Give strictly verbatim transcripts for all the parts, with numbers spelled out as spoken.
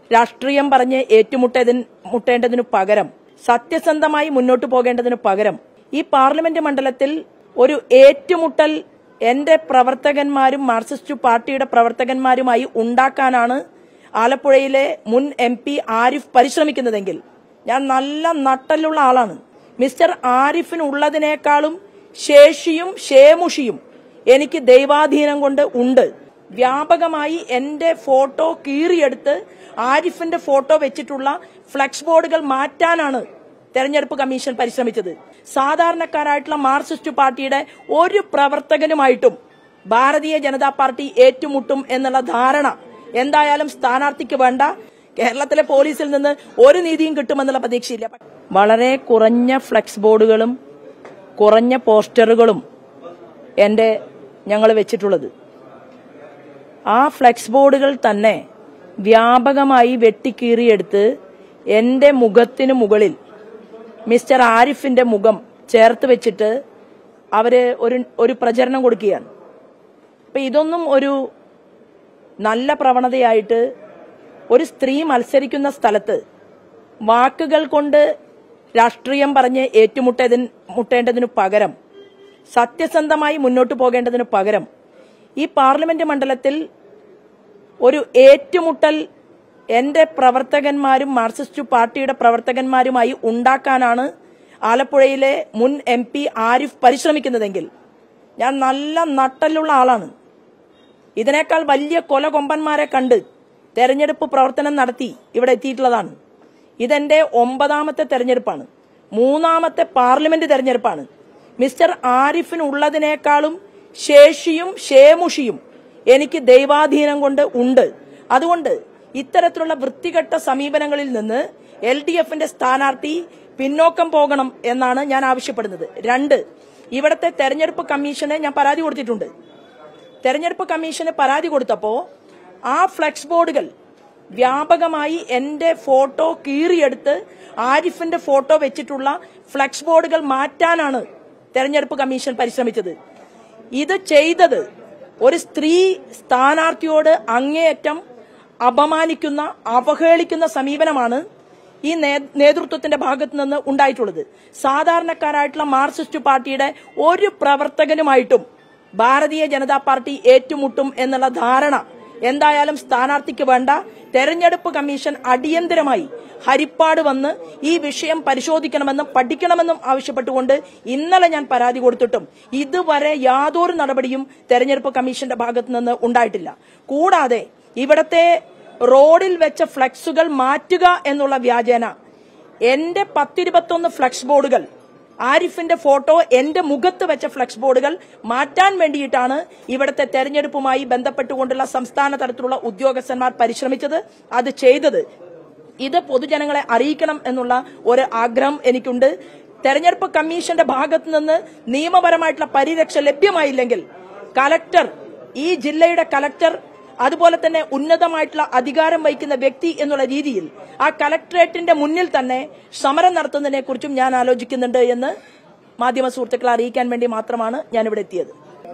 രാഷ്ട്രീയം പറഞ്ഞ് ഏറ്റുമുട്ടതിന് മുട്ടേണ്ടതിനു പകരം സത്യസന്ധമായി മുന്നോട്ടു പോകേണ്ടതിനു പകരം ഈ പാർലമെന്റ് മണ്ഡലത്തിൽ ഒരു ഏറ്റുമുട്ടൽ എന്റെ പ്രവർത്തകന്മാരും മാർക്സിസ്റ്റ് പാർട്ടിയുടെ പ്രവർത്തകന്മാരുമായി ഉണ്ടാക്കാനാണ് ആലപ്പുഴയിലെ മുൻ എം പി ആരിഫ് പരിശ്രമിക്കുന്നതെങ്കിൽ ഞാൻ നല്ല നട്ടലുള്ള ആളാണ്. മിസ്റ്റർ ആരിഫിനുള്ളതിനേക്കാളും ശേഷിയും ശേമുഷിയും എനിക്ക് ദൈവാധീനം കൊണ്ട് ഉണ്ട്. വ്യാപകമായി എന്റെ ഫോട്ടോ കീറിയെടുത്ത് ആരിഫിന്റെ ഫോട്ടോ വെച്ചിട്ടുള്ള ഫ്ലക്സ് ബോർഡുകൾ മാറ്റാനാണ് തെരഞ്ഞെടുപ്പ് കമ്മീഷൻ പരിശ്രമിച്ചത്. സാധാരണക്കാരായിട്ടുള്ള മാർക്സിസ്റ്റ് പാർട്ടിയുടെ ഒരു പ്രവർത്തകനുമായിട്ടും ഭാരതീയ ജനതാ പാർട്ടി ഏറ്റുമുട്ടും എന്നുള്ള ധാരണ എന്തായാലും സ്ഥാനാർത്ഥിക്ക് വേണ്ട. കേരളത്തിലെ പോലീസിൽ നിന്ന് ഒരു നീതിയും കിട്ടുമെന്നുള്ള പ്രതീക്ഷയില്ല. വളരെ കുറഞ്ഞ ഫ്ലക്സ് ബോർഡുകളും കുറഞ്ഞ പോസ്റ്ററുകളും എന്റെ ഞങ്ങൾ വെച്ചിട്ടുള്ളത്. ആ ഫ്ലക്സ് ബോർഡുകൾ തന്നെ വ്യാപകമായി വെട്ടിക്കീറിയെടുത്ത് എന്റെ മുഖത്തിന് മുകളിൽ മിസ്റ്റർ ആരിഫിന്റെ മുഖം ചേർത്ത് വെച്ചിട്ട് അവര് ഒരു ഒരു പ്രചരണം കൊടുക്കുകയാണ്. അപ്പൊ ഇതൊന്നും ഒരു നല്ല പ്രവണതയായിട്ട് ഒരു സ്ത്രീ മത്സരിക്കുന്ന സ്ഥലത്ത് വാക്കുകൾ കൊണ്ട് രാഷ്ട്രീയം പറഞ്ഞ് ഏറ്റുമുട്ടതിന് മുട്ടേണ്ടതിനു പകരം സത്യസന്ധമായി മുന്നോട്ടു പോകേണ്ടതിനു പകരം ഈ പാർലമെന്റ് മണ്ഡലത്തിൽ ഒരു ഏറ്റുമുട്ടൽ എന്റെ പ്രവർത്തകന്മാരും മാർക്സിസ്റ്റ് പാർട്ടിയുടെ പ്രവർത്തകന്മാരുമായി ഉണ്ടാക്കാനാണ് ആലപ്പുഴയിലെ മുൻ എം പി ആരിഫ് പരിശ്രമിക്കുന്നതെങ്കിൽ ഞാൻ നല്ല നട്ടലുള്ള ആളാണ്. ഇതിനേക്കാൾ വലിയ കൊലകൊമ്പന്മാരെ കണ്ട് തെരഞ്ഞെടുപ്പ് പ്രവർത്തനം നടത്തി ഇവിടെ എത്തിയിട്ടുള്ളതാണ്. ഇതെന്റെ ഒമ്പതാമത്തെ തെരഞ്ഞെടുപ്പാണ്, മൂന്നാമത്തെ പാർലമെന്റ് തെരഞ്ഞെടുപ്പാണ്. മിസ്റ്റർ ആരിഫിനുള്ളതിനേക്കാളും ശേഷിയും ശേമുഷിയും എനിക്ക് ദൈവാധീനം കൊണ്ട് ഉണ്ട്. അതുകൊണ്ട് ഇത്തരത്തിലുള്ള വൃത്തികെട്ട സമീപനങ്ങളിൽ നിന്ന് എൽ ഡി എഫിന്റെ സ്ഥാനാർത്ഥി പിന്നോക്കം പോകണം എന്നാണ് ഞാൻ ആവശ്യപ്പെടുന്നത്. രണ്ട്, ഇവിടത്തെ തെരഞ്ഞെടുപ്പ് കമ്മീഷന് ഞാൻ പരാതി കൊടുത്തിട്ടുണ്ട്. തെരഞ്ഞെടുപ്പ് കമ്മീഷന് പരാതി കൊടുത്തപ്പോ ആ ഫ്ലക്സ് ബോർഡുകൾ വ്യാപകമായി എന്റെ ഫോട്ടോ കീറിയെടുത്ത് ആരിഫിന്റെ ഫോട്ടോ വെച്ചിട്ടുള്ള ഫ്ലക്സ് ബോർഡുകൾ മാറ്റാനാണ് തെരഞ്ഞെടുപ്പ് കമ്മീഷൻ പരിശ്രമിച്ചത്. ഇത് ചെയ്തത് ഒരു സ്ത്രീ സ്ഥാനാർത്ഥിയോട് അങ്ങേയറ്റം അപമാനിക്കുന്ന അവഹേളിക്കുന്ന സമീപനമാണ് ഈ നേതൃത്വത്തിന്റെ ഭാഗത്തു നിന്ന് ഉണ്ടായിട്ടുള്ളത്. സാധാരണക്കാരായിട്ടുള്ള മാർക്സിസ്റ്റ് പാർട്ടിയുടെ ഒരു പ്രവർത്തകനുമായിട്ടും ഭാരതീയ ജനതാ പാർട്ടി ഏറ്റുമുട്ടും എന്നുള്ള ധാരണ എന്തായാലും സ്ഥാനാർത്ഥിക്ക് വേണ്ട. തെരഞ്ഞെടുപ്പ് കമ്മീഷൻ അടിയന്തരമായി ഹരിപ്പാട് വന്ന് ഈ വിഷയം പരിശോധിക്കണമെന്നും പഠിക്കണമെന്നും ആവശ്യപ്പെട്ടുകൊണ്ട് ഇന്നലെ ഞാൻ പരാതി കൊടുത്തിട്ടും ഇതുവരെ യാതൊരു നടപടിയും തെരഞ്ഞെടുപ്പ് കമ്മീഷന്റെ ഭാഗത്തു നിന്ന് ഉണ്ടായിട്ടില്ല. കൂടാതെ ഇവിടത്തെ റോഡിൽ വെച്ച ഫ്ലക്സുകൾ മാറ്റുക എന്നുള്ള വ്യാജേന എന്റെ പത്തിരുപത്തൊന്ന് ഫ്ലക്സ് ബോർഡുകൾ, ആരിഫിന്റെ ഫോട്ടോ എന്റെ മുഖത്ത് വെച്ച ഫ്ലക്സ് ബോർഡുകൾ മാറ്റാൻ വേണ്ടിയിട്ടാണ് ഇവിടുത്തെ തെരഞ്ഞെടുപ്പുമായി ബന്ധപ്പെട്ടുകൊണ്ടുള്ള സംസ്ഥാന തലത്തിലുള്ള ഉദ്യോഗസ്ഥന്മാർ പരിശ്രമിച്ചത്. അത് ചെയ്തത് ഇത് പൊതുജനങ്ങളെ അറിയിക്കണം എന്നുള്ള ഒരു ആഗ്രഹം എനിക്കുണ്ട്. തെരഞ്ഞെടുപ്പ് കമ്മീഷന്റെ ഭാഗത്തു നിന്ന് നിയമപരമായിട്ടുള്ള പരിരക്ഷ ലഭ്യമായില്ലെങ്കിൽ കലക്ടർ, ഈ ജില്ലയുടെ കലക്ടർ, അതുപോലെ തന്നെ ഉന്നതമായിട്ടുള്ള അധികാരം വഹിക്കുന്ന വ്യക്തി എന്നുള്ള രീതിയിൽ ആ കലക്ടറേറ്റിന്റെ മുന്നിൽ തന്നെ സമരം നടത്തുന്നതിനെ കുറിച്ചും ഞാൻ ആലോചിക്കുന്നുണ്ട് എന്ന് മാധ്യമ സുഹൃത്തുക്കളെ അറിയിക്കാൻ വേണ്ടി മാത്രമാണ് ഞാനിവിടെ എത്തിയത്.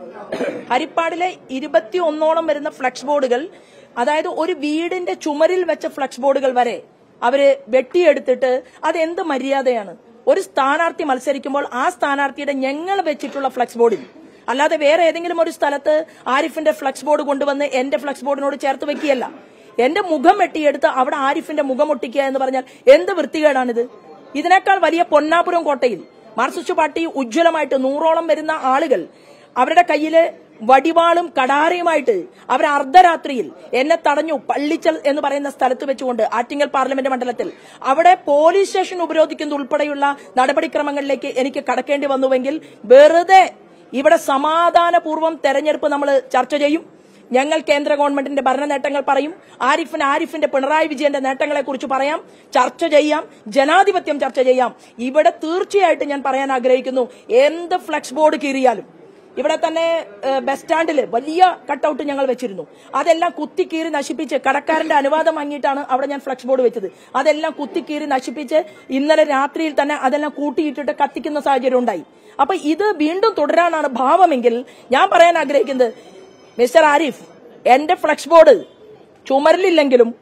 ഹരിപ്പാടിലെ ഇരുപത്തി ഒന്നോളം വരുന്ന ഫ്ലക്സ് ബോർഡുകൾ, അതായത് ഒരു വീടിന്റെ ചുമരിൽ വെച്ച ഫ്ലക്സ് ബോർഡുകൾ വരെ അവര് വെട്ടിയെടുത്തിട്ട് അതെന്ത് മര്യാദയാണ്? ഒരു സ്ഥാനാർത്ഥി മത്സരിക്കുമ്പോൾ ആ സ്ഥാനാർത്ഥിയുടെ ഞങ്ങൾ വെച്ചിട്ടുള്ള ഫ്ലക്സ് ബോർഡിൽ, അല്ലാതെ വേറെ ഏതെങ്കിലും ഒരു സ്ഥലത്ത് ആരിഫിന്റെ ഫ്ലക്സ് ബോർഡ് കൊണ്ടുവന്ന് എന്റെ ഫ്ലക്സ് ബോർഡിനോട് ചേർത്ത് വെക്കുകയല്ല. എന്റെ മുഖം വെട്ടിയെടുത്ത് അവിടെ ആരിഫിന്റെ മുഖം ഒട്ടിക്കുക എന്ന് പറഞ്ഞാൽ എന്ത് വൃത്തികേടാണിത്? ഇതിനേക്കാൾ വലിയ പൊന്നാപുരം കോട്ടയിൽ മാർക്സിസ്റ്റ് പാർട്ടി ഉജ്ജ്വലമായിട്ട് നൂറോളം വരുന്ന ആളുകൾ അവരുടെ കയ്യില് വടിവാളും കടാരയുമായിട്ട് അവർ അർദ്ധരാത്രിയിൽ എന്നെ തടഞ്ഞു. പള്ളിച്ചൽ എന്ന് പറയുന്ന സ്ഥലത്ത് വെച്ചുകൊണ്ട് ആറ്റിങ്ങൽ പാർലമെന്റ് മണ്ഡലത്തിൽ അവിടെ പോലീസ് സ്റ്റേഷൻ ഉപരോധിക്കുന്ന ഉൾപ്പെടെയുള്ള നടപടിക്രമങ്ങളിലേക്ക് എനിക്ക് കടക്കേണ്ടി വന്നുവെങ്കിൽ വെറുതെ ഇവിടെ സമാധാനപൂർവ്വം തെരഞ്ഞെടുപ്പ് നമ്മൾ ചർച്ച ചെയ്യും. ഞങ്ങൾ കേന്ദ്ര ഗവൺമെന്റിന്റെ ഭരണ നേട്ടങ്ങൾ പറയും. ആരിഫിന് ആരിഫിന്റെ പിണറായി വിജയന്റെ നേട്ടങ്ങളെ കുറിച്ച് പറയാം, ചർച്ച ചെയ്യാം, ജനാധിപത്യം ചർച്ച ചെയ്യാം. ഇവിടെ തീർച്ചയായിട്ടും ഞാൻ പറയാൻ ആഗ്രഹിക്കുന്നു, എന്ത് ഫ്ലക്സ് ബോർഡ് കീറിയാലും ഇവിടെ തന്നെ ബസ് സ്റ്റാൻഡില് വലിയ കട്ടൌട്ട് ഞങ്ങൾ വെച്ചിരുന്നു. അതെല്ലാം കുത്തിക്കീറി നശിപ്പിച്ച് കടക്കാരന്റെ അനുവാദം വാങ്ങിയിട്ടാണ് അവിടെ ഞാൻ ഫ്ലക്സ് ബോർഡ് വെച്ചത്. അതെല്ലാം കുത്തിക്കീറി നശിപ്പിച്ച് ഇന്നലെ രാത്രിയിൽ തന്നെ അതെല്ലാം കൂട്ടിയിട്ടിട്ട് കത്തിക്കുന്ന സാഹചര്യം ഉണ്ടായി. അപ്പൊ ഇത് വീണ്ടും തുടരാനാണ് ഭാവമെങ്കിൽ ഞാൻ പറയാൻ ആഗ്രഹിക്കുന്നത്, മിസ്റ്റർ ആരിഫ്, എന്റെ ഫ്ലക്സ് ബോർഡ് ചുമരിലില്ലെങ്കിലും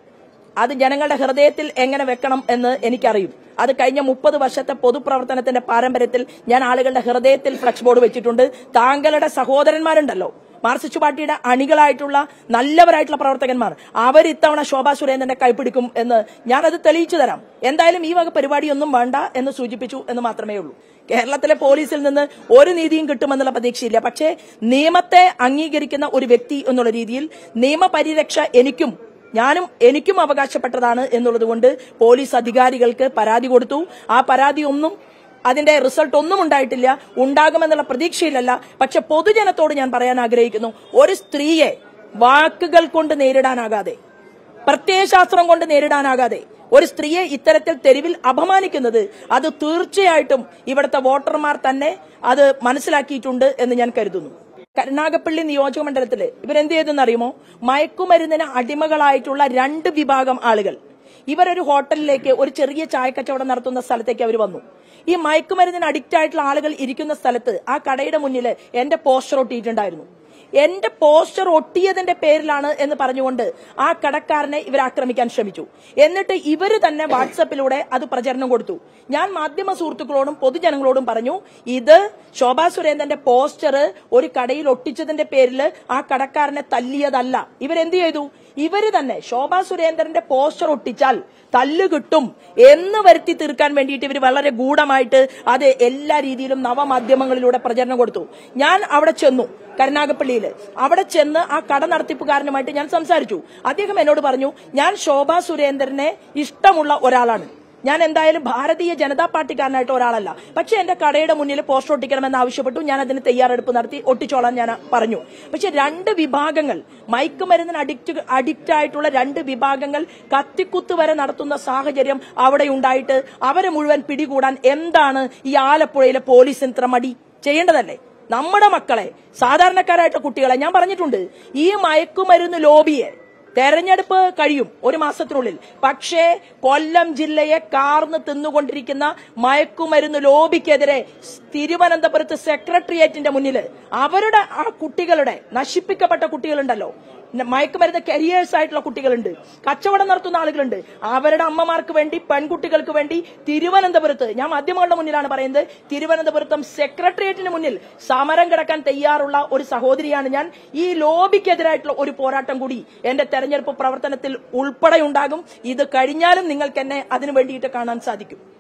അത് ജനങ്ങളുടെ ഹൃദയത്തിൽ എങ്ങനെ വെക്കണം എന്ന് എനിക്കറിയും. അത് കഴിഞ്ഞ മുപ്പത് വർഷത്തെ പൊതുപ്രവർത്തനത്തിന്റെ പാരമ്പര്യത്തിൽ ഞാൻ ആളുകളുടെ ഹൃദയത്തിൽ ഫ്ലക്സ് ബോർഡ് വെച്ചിട്ടുണ്ട്. താങ്കളുടെ സഹോദരന്മാരുണ്ടല്ലോ, മാർക്സിസ്റ്റ് പാർട്ടിയുടെ അണികളായിട്ടുള്ള നല്ലവരായിട്ടുള്ള പ്രവർത്തകന്മാർ, അവർ ഇത്തവണ ശോഭാ സുരേന്ദ്രന്റെ കൈപ്പിടിക്കും എന്ന് ഞാനത് തെളിയിച്ചു തരാം. എന്തായാലും ഈ വക പരിപാടിയൊന്നും വേണ്ട എന്ന് സൂചിപ്പിച്ചു എന്ന് മാത്രമേ ഉള്ളൂ. കേരളത്തിലെ പോലീസിൽ നിന്ന് ഒരു നീതിയും കിട്ടുമെന്നുള്ള പ്രതീക്ഷയില്ല. പക്ഷേ നിയമത്തെ അംഗീകരിക്കുന്ന ഒരു വ്യക്തി എന്നുള്ള രീതിയിൽ നിയമപരിരക്ഷ എനിക്കും ഞാനും എനിക്കും അവകാശപ്പെട്ടതാണ് എന്നുള്ളത് കൊണ്ട് പോലീസ് അധികാരികൾക്ക് പരാതി കൊടുത്തു. ആ പരാതി ഒന്നും അതിന്റെ റിസൾട്ട് ഒന്നും ഉണ്ടായിട്ടില്ല, ഉണ്ടാകുമെന്നുള്ള പ്രതീക്ഷയിലല്ല. പക്ഷെ പൊതുജനത്തോട് ഞാൻ പറയാൻ ആഗ്രഹിക്കുന്നു, ഒരു സ്ത്രീയെ വാക്കുകൾ കൊണ്ട് നേരിടാനാകാതെ, പ്രത്യയശാസ്ത്രം കൊണ്ട് നേരിടാനാകാതെ ഒരു സ്ത്രീയെ ഇത്തരത്തിൽ തെരുവിൽ അപമാനിക്കുന്നത് അത് തീർച്ചയായിട്ടും ഇവിടുത്തെ വോട്ടർമാർ തന്നെ അത് മനസ്സിലാക്കിയിട്ടുണ്ട് എന്ന് ഞാൻ കരുതുന്നു. കരുനാഗപ്പള്ളി നിയോജക മണ്ഡലത്തില് ഇവരെന്ത് ചെയ്തെന്ന് അറിയുമോ? മയക്കുമരുന്നിന് അടിമകളായിട്ടുള്ള രണ്ട് വിഭാഗം ആളുകൾ, ഇവരൊരു ഹോട്ടലിലേക്ക്, ഒരു ചെറിയ ചായക്കച്ചവടം നടത്തുന്ന സ്ഥലത്തേക്ക് അവർ വന്നു. ഈ മയക്കുമരുന്നിന് അഡിക്റ്റ് ആയിട്ടുള്ള ആളുകൾ ഇരിക്കുന്ന സ്ഥലത്ത് ആ കടയുടെ മുന്നിൽ എന്റെ പോസ്റ്റർ ഒട്ടിയിട്ടുണ്ടായിരുന്നു. എന്റെ പോസ്റ്റർ ഒട്ടിയതിന്റെ പേരിലാണ് എന്ന് പറഞ്ഞുകൊണ്ട് ആ കടക്കാരനെ ഇവർ ആക്രമിക്കാൻ ശ്രമിച്ചു. എന്നിട്ട് ഇവര് തന്നെ വാട്സപ്പിലൂടെ അത് പ്രചരണം കൊടുത്തു. ഞാൻ മാധ്യമ സുഹൃത്തുക്കളോടും പൊതുജനങ്ങളോടും പറഞ്ഞു, ഇത് ശോഭാ സുരേന്ദ്രന്റെ പോസ്റ്റർ ഒരു കടയിൽ ഒട്ടിച്ചതിന്റെ പേരിൽ ആ കടക്കാരനെ തല്ലിയതല്ല. ഇവരെന്ത് ചെയ്തു? ഇവര് തന്നെ ശോഭാ സുരേന്ദ്രന്റെ പോസ്റ്റർ ഒട്ടിച്ചാൽ തല്ല് കിട്ടും എന്ന് വരുത്തി തീർക്കാൻ വേണ്ടിയിട്ട് ഇവർ വളരെ ഗൂഢമായിട്ട് അത് എല്ലാ രീതിയിലും നവമാധ്യമങ്ങളിലൂടെ പ്രചരണം കൊടുത്തു. ഞാൻ അവിടെ ചെന്നു, കരുനാഗപ്പള്ളിയിൽ. അവിടെ ചെന്ന് ആ കട നടത്തിപ്പുകാരനുമായിട്ട് ഞാൻ സംസാരിച്ചു. അദ്ദേഹം എന്നോട് പറഞ്ഞു, ഞാൻ ശോഭാ സുരേന്ദ്രനെ ഇഷ്ടമുള്ള ഒരാളാണ്, ഞാൻ എന്തായാലും ഭാരതീയ ജനതാ പാർട്ടിക്കാരനായിട്ട് ഒരാളല്ല, പക്ഷെ എന്റെ കടയുടെ മുന്നിൽ പോസ്റ്റർ ഒട്ടിക്കണമെന്ന് ആവശ്യപ്പെട്ടു. ഞാൻ അതിന് തയ്യാറെടുപ്പ് നടത്തി, ഒട്ടിച്ചോളാൻ ഞാൻ പറഞ്ഞു. പക്ഷെ രണ്ട് വിഭാഗങ്ങൾ, മയക്കുമരുന്നിന് അഡിക്റ്റ് അഡിക്റ്റ് ആയിട്ടുള്ള രണ്ട് വിഭാഗങ്ങൾ കത്തിക്കുത്ത് വരെ നടത്തുന്ന സാഹചര്യം അവിടെ ഉണ്ടായിട്ട് അവരെ മുഴുവൻ പിടികൂടാൻ എന്താണ് ഈ ആലപ്പുഴയിലെ പോലീസിന് ഇത്ര മടി? ചെയ്യേണ്ടതല്ലേ? നമ്മുടെ മക്കളെ, സാധാരണക്കാരായിട്ടുള്ള കുട്ടികളെ, ഞാൻ പറഞ്ഞിട്ടുണ്ട്, ഈ മയക്കുമരുന്ന് ലോബിയെ തെരഞ്ഞെടുപ്പ് കഴിയും ഒരു മാസത്തിനുള്ളിൽ, പക്ഷേ കൊല്ലം ജില്ലയെ കാർന്ന് തിന്നുകൊണ്ടിരിക്കുന്ന മയക്കുമരുന്ന് ലോബിക്കെതിരെ തിരുവനന്തപുരത്ത് സെക്രട്ടേറിയറ്റിന്റെ മുന്നിൽ അവരുടെ ആ കുട്ടികളുടെ നശിപ്പിക്കപ്പെട്ട കുട്ടികളുണ്ടല്ലോ, മയക്കുമരുന്ന് കരിയേഴ്സ് ആയിട്ടുള്ള കുട്ടികളുണ്ട്, കച്ചവടം നടത്തുന്ന ആളുകളുണ്ട്, അവരുടെ അമ്മമാർക്ക് വേണ്ടി, പെൺകുട്ടികൾക്ക് വേണ്ടി തിരുവനന്തപുരത്ത്, ഞാൻ മാധ്യമങ്ങളുടെ മുന്നിലാണ് പറയുന്നത്, തിരുവനന്തപുരത്തും സെക്രട്ടേറിയറ്റിന് മുന്നിൽ സമരം കിടക്കാൻ തയ്യാറുള്ള ഒരു സഹോദരിയാണ് ഞാൻ. ഈ ലോബിക്കെതിരായിട്ടുള്ള ഒരു പോരാട്ടം കൂടി എന്റെ തെരഞ്ഞെടുപ്പ് പ്രവർത്തനത്തിൽ ഉൾപ്പെടെ ഉണ്ടാകും. ഇത് കഴിഞ്ഞാലും നിങ്ങൾക്ക് എന്നെ അതിനു വേണ്ടിയിട്ട് കാണാൻ സാധിക്കും.